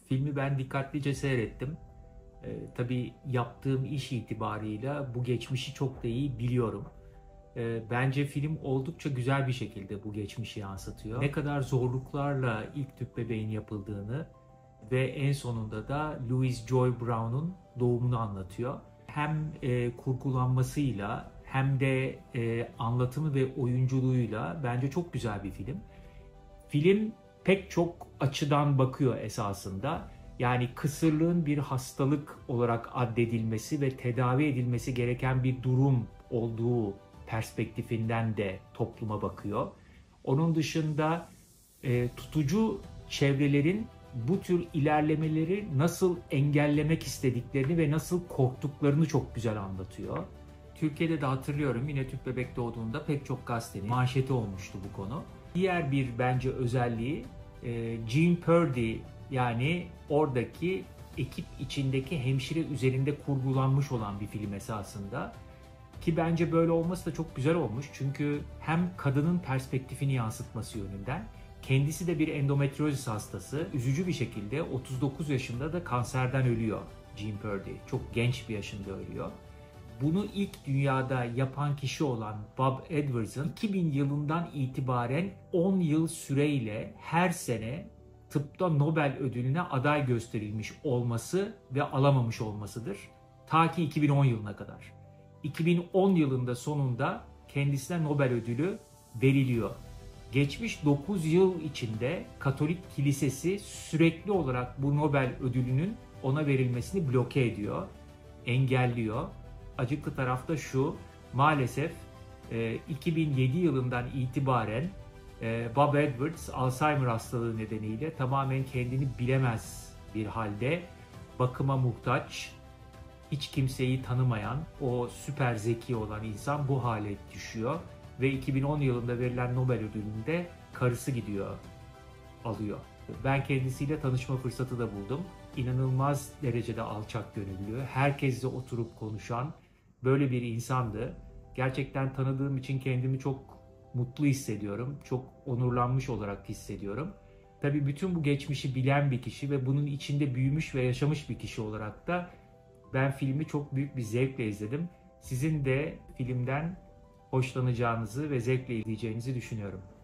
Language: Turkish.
Filmi ben dikkatlice seyrettim. Tabii yaptığım iş itibarıyla bu geçmişi çok da iyi biliyorum. Bence film oldukça güzel bir şekilde bu geçmişi yansıtıyor. Ne kadar zorluklarla ilk tüp bebeğin yapıldığını ve en sonunda da Louis Joy Brown'un doğumunu anlatıyor. Hem kurgulanmasıyla hem de anlatımı ve oyunculuğuyla bence çok güzel bir film. Film pek çok açıdan bakıyor esasında. Yani kısırlığın bir hastalık olarak addedilmesi ve tedavi edilmesi gereken bir durum olduğu perspektifinden de topluma bakıyor. Onun dışında tutucu çevrelerin bu tür ilerlemeleri nasıl engellemek istediklerini ve nasıl korktuklarını çok güzel anlatıyor. Türkiye'de de hatırlıyorum, yine tüp bebek doğduğunda pek çok gazetenin manşeti olmuştu bu konu. Diğer bir bence özelliği Jean Purdy, yani oradaki ekip içindeki hemşire üzerinde kurgulanmış olan bir film esasında. Ki bence böyle olması da çok güzel olmuş. Çünkü hem kadının perspektifini yansıtması yönünden, kendisi de bir endometriozis hastası. Üzücü bir şekilde 39 yaşında da kanserden ölüyor Jean Purdy. Çok genç bir yaşında ölüyor. Bunu ilk dünyada yapan kişi olan Bob Edwards'ın 2000 yılından itibaren 10 yıl süreyle her sene tıpta Nobel ödülüne aday gösterilmiş olması ve alamamış olmasıdır. Ta ki 2010 yılına kadar. 2010 yılında sonunda kendisine Nobel ödülü veriliyor. Geçmiş 9 yıl içinde Katolik Kilisesi sürekli olarak bu Nobel ödülünün ona verilmesini bloke ediyor, engelliyor. Acıklı taraf da şu, maalesef 2007 yılından itibaren Bob Edwards Alzheimer hastalığı nedeniyle tamamen kendini bilemez bir halde, bakıma muhtaç, hiç kimseyi tanımayan, o süper zeki olan insan bu hale düşüyor ve 2010 yılında verilen Nobel ödülünde karısı gidiyor, alıyor. Ben kendisiyle tanışma fırsatı da buldum. İnanılmaz derecede alçak gönüllü, herkesle oturup konuşan böyle bir insandı. Gerçekten tanıdığım için kendimi çok mutlu hissediyorum. Çok onurlanmış olarak hissediyorum. Tabii bütün bu geçmişi bilen bir kişi ve bunun içinde büyümüş ve yaşamış bir kişi olarak da ben filmi çok büyük bir zevkle izledim. Sizin de filmden hoşlanacağınızı ve zevkle izleyeceğinizi düşünüyorum.